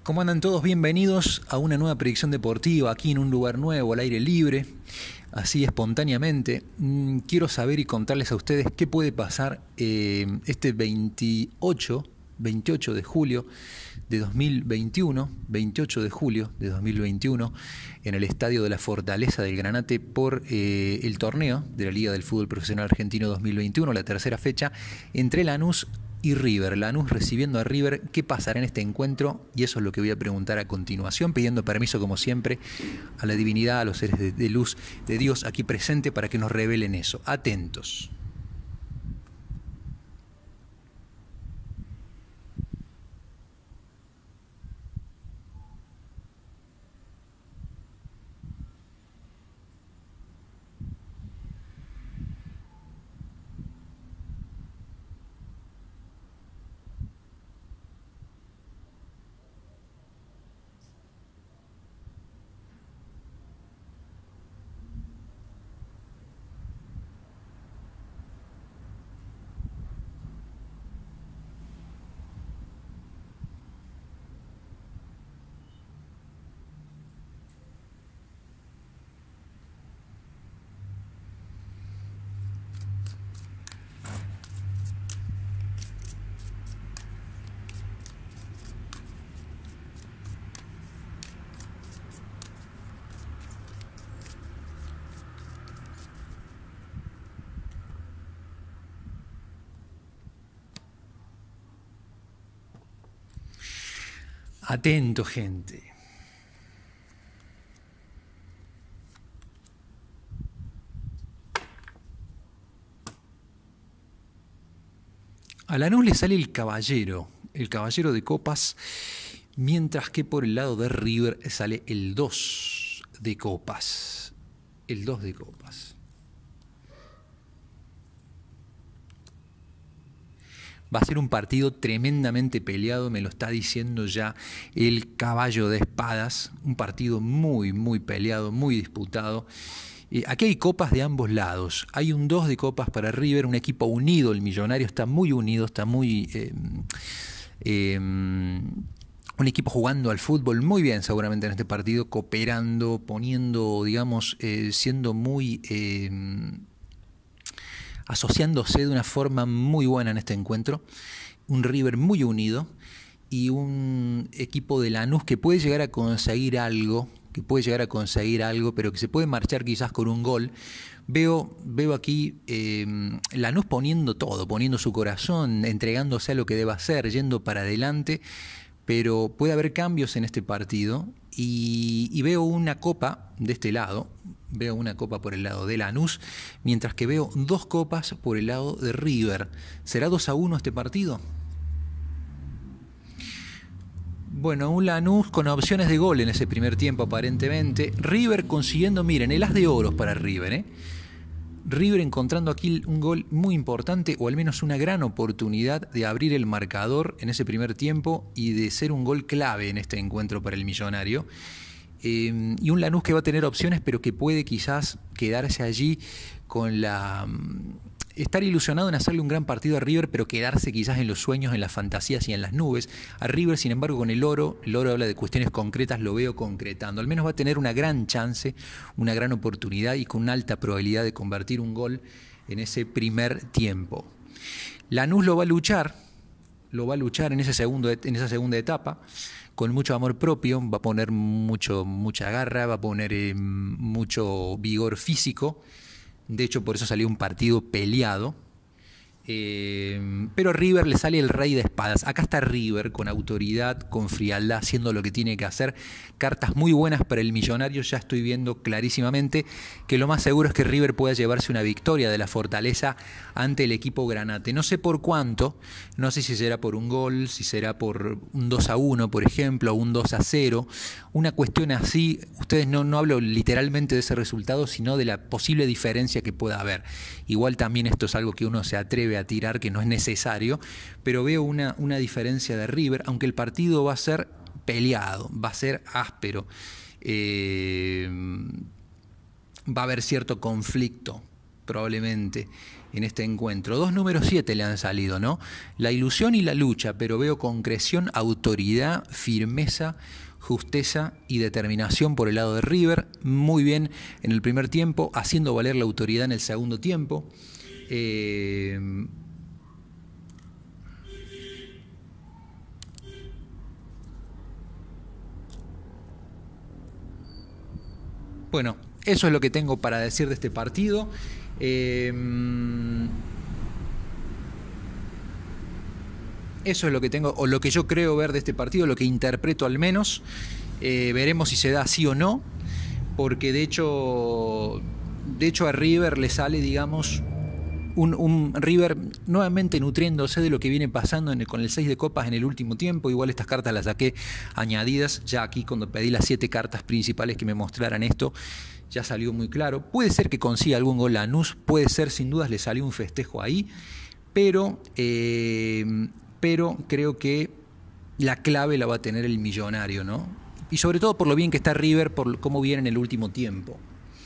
¿Cómo andan todos? Bienvenidos a una nueva predicción deportiva aquí en un lugar nuevo, al aire libre, así espontáneamente. Quiero saber y contarles a ustedes qué puede pasar este 28 de julio de 2021, 28 de julio de 2021, en el Estadio de la Fortaleza del Granate por el torneo de la Liga del Fútbol Profesional Argentino 2021, la tercera fecha, entre Lanús y River. Lanús recibiendo a River. ¿Qué pasará en este encuentro? Y eso es lo que voy a preguntar a continuación, pidiendo permiso como siempre a la divinidad, a los seres de luz de Dios aquí presente para que nos revelen eso. Atentos. Atento, gente. A Lanús le sale el caballero de copas, mientras que por el lado de River sale el 2 de copas. El 2 de copas. Va a ser un partido tremendamente peleado, me lo está diciendo ya el caballo de espadas. Un partido muy, muy peleado, muy disputado. Aquí hay copas de ambos lados. Hay un 2 de copas para River, un equipo unido. El Millonario está muy unido, está muy... un equipo jugando al fútbol muy bien seguramente en este partido, cooperando, poniendo, digamos, siendo muy... asociándose de una forma muy buena en este encuentro. Un River muy unido y un equipo de Lanús que puede llegar a conseguir algo, pero que se puede marchar quizás con un gol. Veo aquí Lanús poniendo todo, poniendo su corazón, entregándose a lo que deba hacer, yendo para adelante, pero puede haber cambios en este partido y veo una copa de este lado. Veo una copa por el lado de Lanús, mientras que veo 2 copas por el lado de River. ¿Será 2-1 este partido? Bueno, un Lanús con opciones de gol en ese primer tiempo aparentemente. River consiguiendo, miren, el as de oros para River, River encontrando aquí un gol muy importante, o al menos una gran oportunidad de abrir el marcador en ese primer tiempo y de ser un gol clave en este encuentro para el Millonario. Y un Lanús que va a tener opciones, pero que puede quizás quedarse allí con la... estar ilusionado en hacerle un gran partido a River, pero quedarse quizás en los sueños, en las fantasías y en las nubes. A River, sin embargo, con el oro habla de cuestiones concretas, lo veo concretando. Al menos va a tener una gran chance, una gran oportunidad y con una alta probabilidad de convertir un gol en ese primer tiempo. Lanús lo va a luchar en esa segunda etapa, con mucho amor propio, va a poner mucha garra, va a poner mucho vigor físico. De hecho, por eso salió un partido peleado. Pero a River le sale el rey de espadas. Acá está River con autoridad, con frialdad, haciendo lo que tiene que hacer. Cartas muy buenas para el Millonario. Ya estoy viendo clarísimamente que lo más seguro es que River pueda llevarse una victoria de la Fortaleza ante el equipo Granate. No sé por cuánto, no sé si será por un gol, si será por un 2-1, por ejemplo, o un 2-0. Una cuestión así. Ustedes no hablo literalmente de ese resultado, sino de la posible diferencia que pueda haber. Igual también esto es algo que uno se atreve a tirar, que no es necesario, pero veo una diferencia de River, aunque el partido va a ser peleado, va a ser áspero, va a haber cierto conflicto probablemente en este encuentro. Dos números 7 le han salido, ¿no? La ilusión y la lucha, pero veo concreción, autoridad, firmeza, justeza y determinación por el lado de River. Muy bien en el primer tiempo, haciendo valer la autoridad en el segundo tiempo. Bueno, eso es lo que tengo para decir de este partido. Eso es lo que tengo, o lo que yo creo ver de este partido, lo que interpreto al menos. Veremos si se da sí o no, porque de hecho a River le sale, digamos, un River nuevamente nutriéndose de lo que viene pasando con el 6 de copas en el último tiempo. Igual estas cartas las saqué añadidas, ya aquí cuando pedí las 7 cartas principales que me mostraran esto, ya salió muy claro. Puede ser que consiga algún gol Lanús, puede ser, sin dudas le salió un festejo ahí, pero creo que la clave la va a tener el Millonario, ¿no? Y sobre todo por lo bien que está River, por cómo viene en el último tiempo.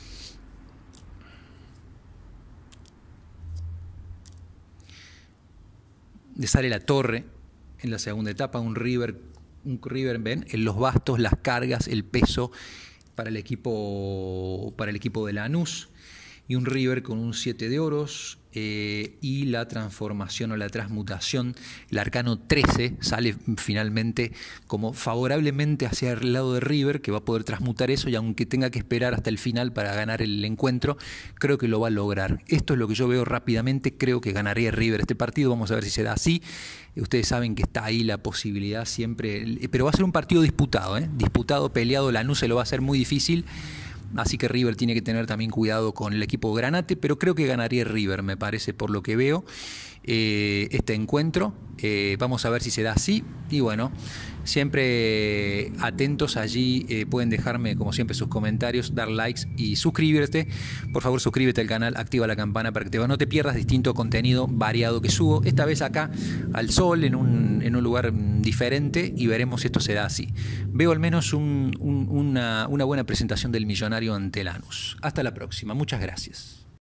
Le sale la torre en la segunda etapa, un River, ven, en los bastos, las cargas, el peso para el equipo de Lanús, y un River con un 7 de oros, y la transformación o la transmutación, el arcano 13 sale finalmente como favorablemente hacia el lado de River, que va a poder transmutar eso, y aunque tenga que esperar hasta el final para ganar el encuentro, creo que lo va a lograr. Esto es lo que yo veo rápidamente, creo que ganaría River este partido, vamos a ver si se da así. Ustedes saben que está ahí la posibilidad siempre, pero va a ser un partido disputado, disputado, peleado. Lanús se lo va a hacer muy difícil. Así que River tiene que tener también cuidado con el equipo Granate, pero creo que ganaría River, me parece, por lo que veo, este encuentro. Vamos a ver si se da así. Y bueno, siempre atentos allí, pueden dejarme como siempre sus comentarios, dar likes y suscribirte. Por favor, suscríbete al canal, activa la campana para que no te pierdas distinto contenido variado que subo. Esta vez acá al sol, en un lugar diferente, y veremos si esto se da así. Veo al menos una buena presentación del Millonario ante Lanús. Hasta la próxima. Muchas gracias.